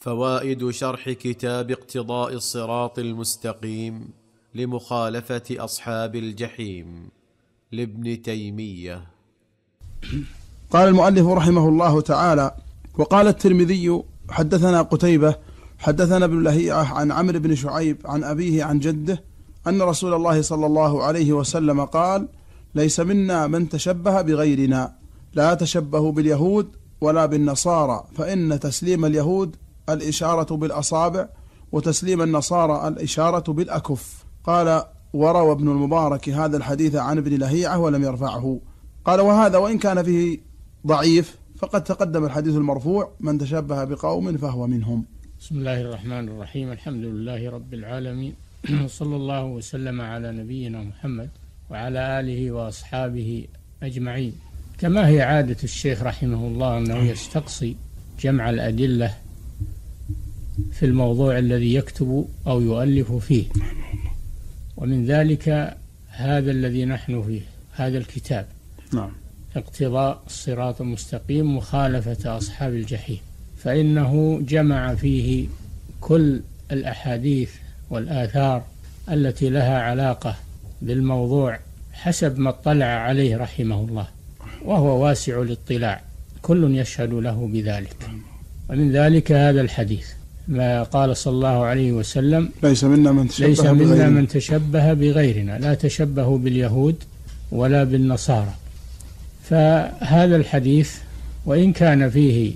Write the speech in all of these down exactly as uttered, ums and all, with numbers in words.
فوائد شرح كتاب اقتضاء الصراط المستقيم لمخالفة أصحاب الجحيم لابن تيمية. قال المؤلف رحمه الله تعالى: وقال الترمذي حدثنا قتيبة حدثنا ابن لهيعة عن عمرو بن شعيب عن أبيه عن جده أن رسول الله صلى الله عليه وسلم قال: ليس منا من تشبه بغيرنا، لا تشبهوا باليهود ولا بالنصارى، فإن تسليم اليهود الإشارة بالأصابع، وتسليم النصارى الإشارة بالأكف. قال: وروى ابن المبارك هذا الحديث عن ابن لهيعة ولم يرفعه. قال: وهذا وإن كان فيه ضعيف فقد تقدم الحديث المرفوع: من تشبه بقوم فهو منهم. بسم الله الرحمن الرحيم. الحمد لله رب العالمين، صلى الله وسلم على نبينا محمد وعلى آله وأصحابه أجمعين. كما هي عادة الشيخ رحمه الله أنه يستقصي جمع الأدلة في الموضوع الذي يكتب أو يؤلف فيه، ومن ذلك هذا الذي نحن فيه، هذا الكتاب، نعم، اقتضاء الصراط المستقيم مخالفة أصحاب الجحيم، فإنه جمع فيه كل الأحاديث والآثار التي لها علاقة بالموضوع حسب ما اطلع عليه رحمه الله، وهو واسع الاطلاع، كل يشهد له بذلك. ومن ذلك هذا الحديث ما قال صلى الله عليه وسلم: ليس منا من تشبه ليس منا بغيرنا. من تشبه بغيرنا، لا تشبهوا باليهود ولا بالنصارى. فهذا الحديث وإن كان فيه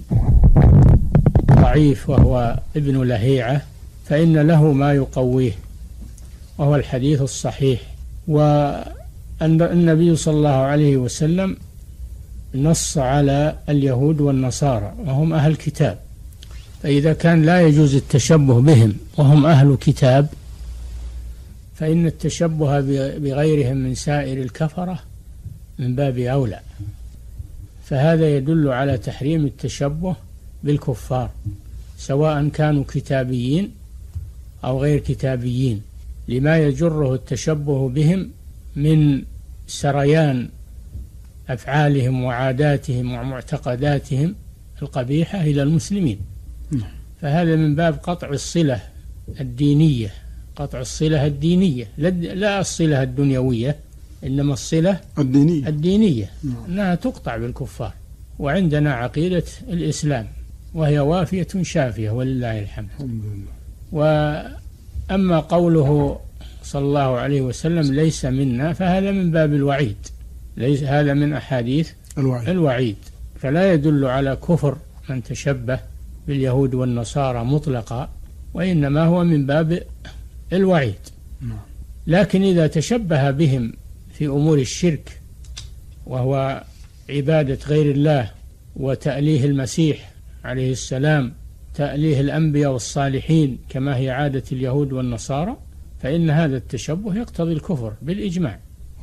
ضعيف وهو ابن لهيعة، فإن له ما يقويه، وهو الحديث الصحيح. وأن النبي صلى الله عليه وسلم نص على اليهود والنصارى وهم أهل كتاب، فإذا كان لا يجوز التشبه بهم وهم أهل كتاب، فإن التشبه بغيرهم من سائر الكفرة من باب أولى. فهذا يدل على تحريم التشبه بالكفار، سواء كانوا كتابيين أو غير كتابيين، لما يجره التشبه بهم من سريان أفعالهم وعاداتهم ومعتقداتهم القبيحة إلى المسلمين. فهذا من باب قطع الصلة الدينية، قطع الصلة الدينية، لا الصلة الدنيوية، إنما الصلة الدينية, الدينية. أنها تقطع بالكفار. وعندنا عقيدة الإسلام وهي وافية شافية ولله الحمد. وأما قوله صلى الله عليه وسلم ليس منا، فهذا من باب الوعيد، ليس هذا من أحاديث الوعيد, الوعيد. فلا يدل على كفر من تشبه باليهود والنصارى مطلقا، وإنما هو من باب الوعيد. لكن إذا تشبه بهم في أمور الشرك، وهو عبادة غير الله وتأليه المسيح عليه السلام، تأليه الأنبياء والصالحين كما هي عادة اليهود والنصارى، فإن هذا التشبه يقتضي الكفر بالإجماع.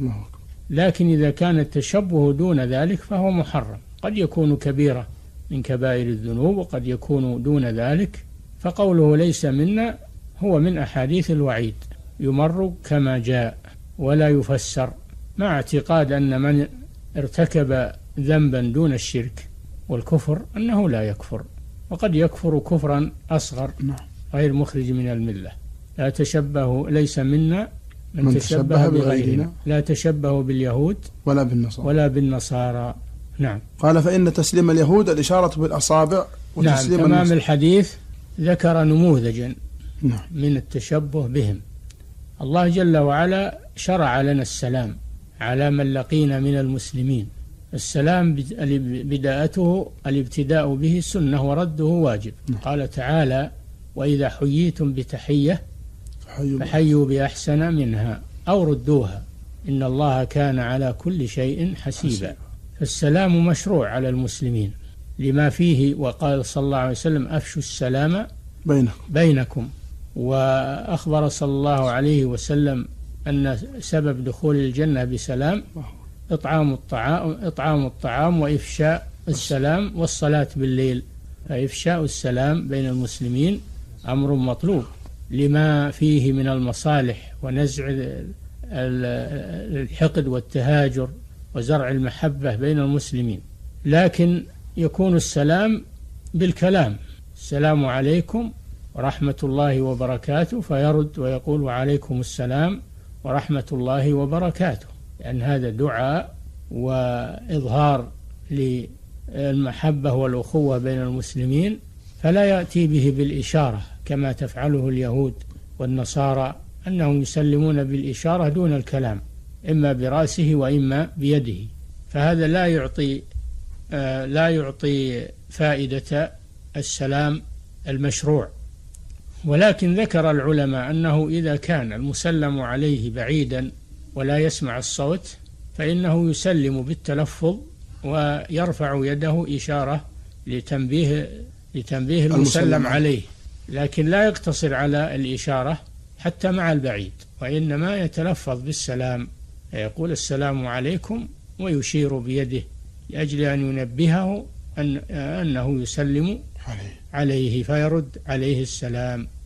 لكن إذا كان التشبه دون ذلك فهو محرم، قد يكون كبيرة من كبائر الذنوب وقد يكون دون ذلك. فقوله ليس منا هو من أحاديث الوعيد، يمر كما جاء ولا يفسر، مع اعتقاد أن من ارتكب ذنبا دون الشرك والكفر أنه لا يكفر، وقد يكفر كفرا أصغر غير مخرج من الملة. لا تشبهوا، ليس منا من, من تشبه بغيرنا، لا تشبهوا باليهود ولا بالنصارى ولا بالنصارى. نعم. قال: فإن تسليم اليهود الإشارة بالأصابع، وتسليم نعم. تمام الحديث ذكر نموذجا نعم. من التشبه بهم. الله جل وعلا شرع لنا السلام على من لقينا من المسلمين. السلام بداءته الابتداء به سنة ورده واجب. نعم. قال تعالى: وإذا حييتم بتحية فحيوا بأحسن منها أو ردوها إن الله كان على كل شيء حسيبا. فالسلام مشروع على المسلمين لما فيه، وقال صلى الله عليه وسلم: أفشوا السلام بينكم, بينكم. وأخبر صلى الله عليه وسلم أن سبب دخول الجنة بسلام إطعام الطعام, إطعام الطعام وإفشاء السلام والصلاة بالليل. فإفشاء السلام بين المسلمين أمر مطلوب لما فيه من المصالح ونزع الحقد والتهاجر وزرع المحبة بين المسلمين. لكن يكون السلام بالكلام، السلام عليكم ورحمة الله وبركاته، فيرد ويقول وعليكم السلام ورحمة الله وبركاته، لأن هذا دعاء وإظهار للمحبة والأخوة بين المسلمين، فلا يأتي به بالإشارة كما تفعله اليهود والنصارى، أنهم يسلمون بالإشارة دون الكلام، إما برأسه وإما بيده، فهذا لا يعطي آه لا يعطي فائدة السلام المشروع. ولكن ذكر العلماء أنه إذا كان المسلم عليه بعيدا ولا يسمع الصوت فإنه يسلم بالتلفظ ويرفع يده إشارة لتنبيه لتنبيه المسلم عليه، لكن لا يقتصر على الإشارة حتى مع البعيد، وإنما يتلفظ بالسلام، يقول السلام عليكم ويشير بيده لأجل أن ينبهه أن أنه يسلم عليه فيرد عليه السلام.